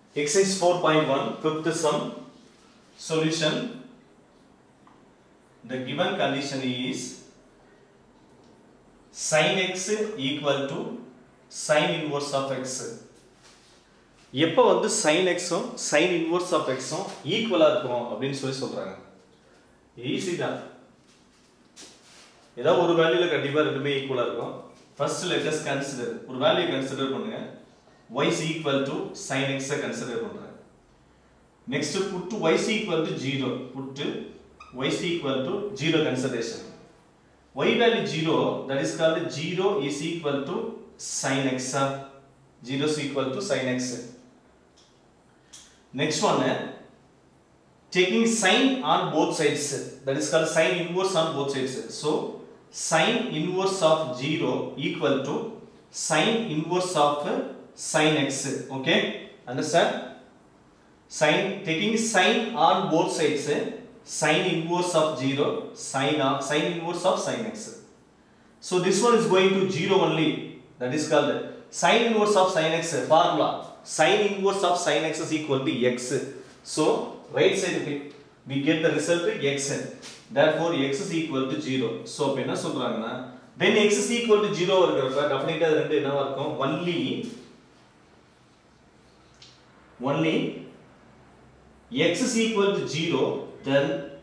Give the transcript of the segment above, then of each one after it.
Exercise 4.1, fifth sum, solution. The given condition is sin x equal to sin inverse of x. எப்போ வந்து sin x um sin inverse of x உம் ஈக்குவலா இருக்கும் அப்படின்னு சொல்றாங்க. Easy தான். ஏதோ ஒரு வேல்யூல கண்டிப்பா ரெண்டுமே ஈக்குவலா இருக்கும். First let us consider ஒரு வேல்யூ கன்சிடர் பண்ணுங்க. Y is equal to sin x consider பண்றேன். Next put y is equal to 0. Put y is equal to 0 consideration. Y value 0, that is called 0 is equal to sin x. 0 is equal to sin x. Next one, taking sin on both sides, that is called sin inverse on both sides. So sin inverse of 0 equal to sin inverse of sin x. Okay, understand? Sin, taking sin on both sides, sin inverse of 0, sin inverse of sin x. So this one is going to 0 only, that is called sin inverse of sin x. Formula, sin inverse of sin x is equal to x. So right side we get the result x. Therefore x is equal to 0. So என்ன சொல்றாங்கன்னா when x is equal to 0 வருகிறப்ப definitely அது ரெண்டு என்னவா இருக்கும், only x is equal to 0, then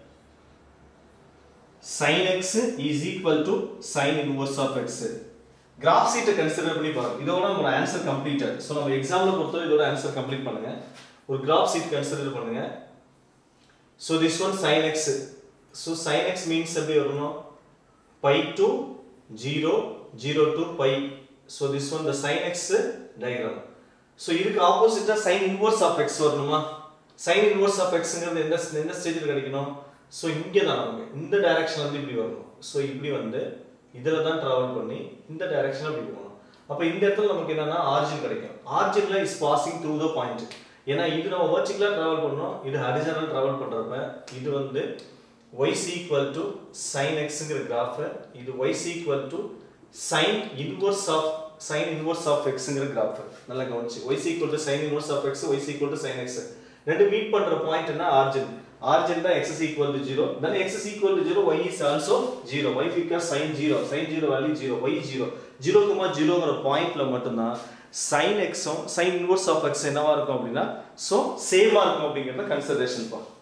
sin x is equal to sin inverse of x. Graph sheet consider பண்ணி பாருங்க. இதோட நம்ம ஆன்சர் கம்ப்ளீட்டட். சோ நம்ம எக்ஸாம்ல பொறுத்தவரை இதோட ஆன்சர் கம்ப்ளீட் பண்ணுங்க. ஒரு கிராஃப் ஷீட் கன்சிடர் பண்ணுங்க. So this one sin x. So sin x means எப்படி வரணும், pi to 0, 0 to pi. So this one the sin x diagram. So இதுக்கு ஆப்போசிட்டா sin inverse of x வரணுமா? sin inverse of x ங்கிறது எந்த ஸ்டேஜ்ல கிடைக்கணும்? So இங்க தான் நமக்கு இந்த டைரக்ஷன்ல இருந்து இப்படி வரணும். So இப்படி வந்து இதல தான் டிராவல் பண்ணி இந்த டைரக்ஷன்ல இப்படி போகணும். அப்ப இந்த இடத்துல நமக்கு என்னன்னா ஆரிஜின் கிடைக்கும். ஆரிஜின்ல is passing through the point. ஏனா இது நம்ம வெர்டிகலா டிராவல் பண்ணோம், இது ஹரிசாண்டல் டிராவல் பண்றப்ப இது வந்து y is equal to sin x ங்கற graph, இது y is equal to sin inverse of x ங்கற graph. நல்லா கவனிச்சு, y is equal to sin inverse of x, y is equal to sin x. ரெண்டு meet பண்ற point என்ன, origin. Origin by x is equal to 0, then x is equal to 0, y is also 0, y because sin 0 value 0, y is 0, 0, 0 பாயிண்ட்ல மட்டும்தான் sin x sin inverse of x என்னவா இருக்கும் அப்படினா so சேமா இருக்கும் அப்படிங்கறத கன்சிடரேஷன் பண்ணு.